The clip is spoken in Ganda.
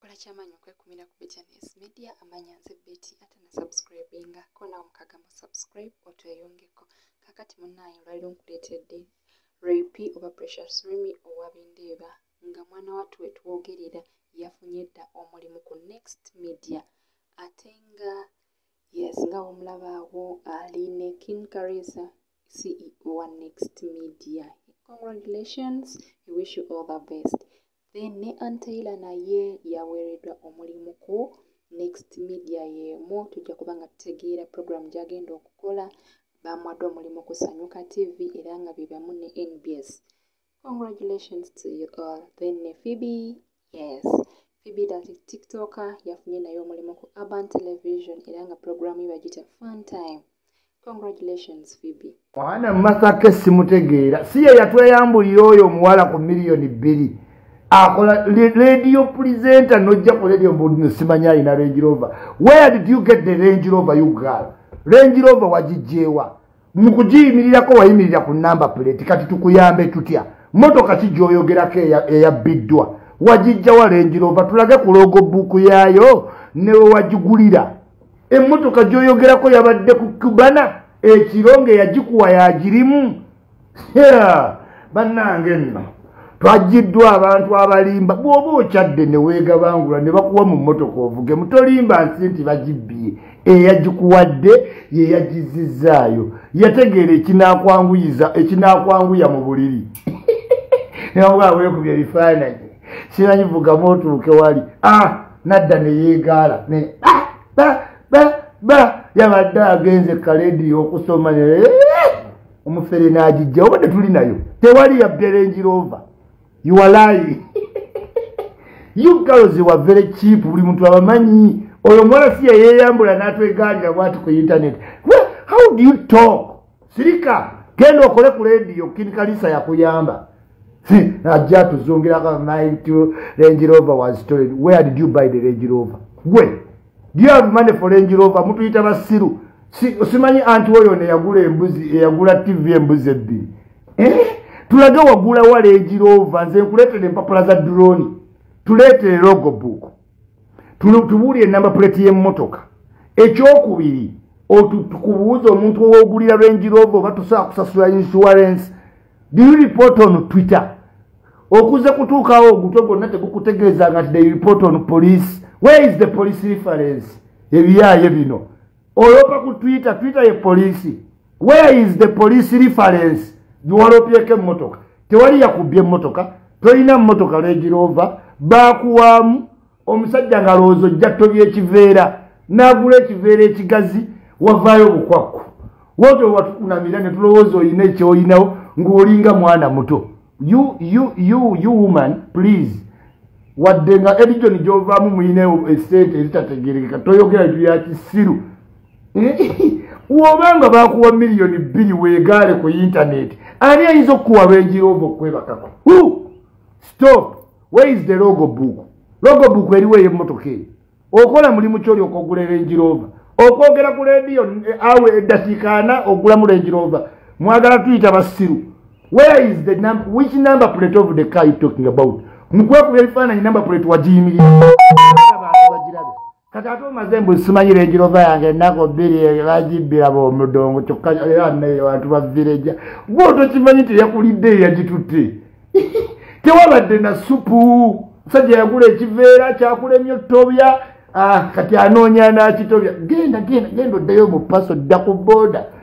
Kola kyamanyi okwekumira ku Bitterns Media amanya nze Betty ate na subscribinga ko nawe mukagamba subscribe otweyongeko. Kakati munnaye olwaliro nkuleetedde Rapi oba Precious Remy owa Bindeeba nga mwana wattu we twogerera yafunye dda omulimu ku Next Media ate nga yes nga omulabaawo ali ne King Karisa CEO wa Next Media. Congratulations, we wish you all the best. Then ne Antaila naye yaweereddwa omulimu ku Next Media yeemu tujja kuba nga tutegeera program gy'agenda okukola bamuwadde omulimu ku Sanyuka TV era nga bye bamu ne NBS. Congratulations to you all. Then ne Phoebe, yes Phoebe that TikToker yafunye naye omulimu ku Urban Television era nga program ye bagita Fun Time. Congratulations Phoebe. Mwana Masaka simutegeera si ye yatweyambulira oyo omuwala ku miliyoni 2 akola radio presenter nojja ku radio mbuno simanya ina Range Rover. Where did you get the Range Rover you girl? Range Rover wajijewa mukujiyimirirako wayimirira ku number plate kati tukuyambe tutya motoka kijooyogerako eyabiddwa wajijja wa Range Rover tulage ku logo book yayo ne wajigulira emmotoka gyoyogerako yabadde ku Kubana ekironge yagikuwa yagirimu bannange nno twajiddwa abantu abalimba bw'oba okyadde ne weegabangula ne bakuwa mu mmotoka ovuge mutolimba nsi nti bagibbye eyagikuwadde ye yagizizaayo yategeera ekinakwanguya mu buliri nabwa weekubya ebifaananyi simanyi vugamu otuuke wali nadda ne yeegaala ne yabadde agenze kalediyo okusoma omufere n'agijja obadde tuli nayo tewali yabbe Range Rover. You are lying. You girls were very cheap. Buli muntu abamanyi oyo mwana si yeyambula n'atwegalira bwatu ku internet. Well, how do you talk? Sirika genda okole ku radio King Karisa yakuyamba. Najja tuzongera ka night Range Rover was stolen. Where did you buy the Range Rover? Where? Do you have money for Range Rover? Mutu yita basiru. Simanyi anti oyo ne yagula embuzi yagula TV embuzi ebbiri. Tulage wagula wa Range Rover nze nkuleetere empapula za drone tuleetere logo book tubuulire number plate y'emmotoka ekyokubiri tukubuuza omuntu owogulira Range Rover oba tusobola kusasula insurance. Do you report on Twitter? Okuze kutuukawo ogutwe gwonna tegukutegeeza nga they report on police. Where is the police reference? Ebiyaaye bino olopa ku Twitter ye police. Where is the police reference? Yuwalopyeko emmotoka tewali yakubye emmotoka tolina mmotoka Range Rover baakuwaamu omusajja nga lowooza ojja tobya ekiveera n'agula ekiveera ekigazi wavaayo bukwakku woto watukunamira ne tulowooza oyina ekyoyinawo ng'olinga mwana muto. You woman please wadde nga edigioni gy'ovaamu muyina esente ezitategerekeka toyogera etu ya kisiru wobanga bakuwa miliyoni 2 weegaale ku internet ani ayinza okukuwa Range Rover okwebakako? Stop. Where is the logo book? Logo book eriwo ey'emmotoka eyo okola mulimu kyoli okugula Range Rover okwogera ku radio awe eddakiika 4 ogulamu Range Rover mwagala tuyita basiru. Where is the number? Which number plate of the car you talking about? Mukwekubya ebifaananyi number plate wagiyimirira abantu bagirabe kati ate omazembu simanyi Range Rover yange ennaku 2 bagibbira b'omudongo kyokka era naye abantu bavireja bw'oto kimanyi teyakulidde yagitutte tewabadde na supu musajja yagula ekiveera kyakulemye tobya kati anoonya n'akitobya genda oddayo mu paso dda ku booda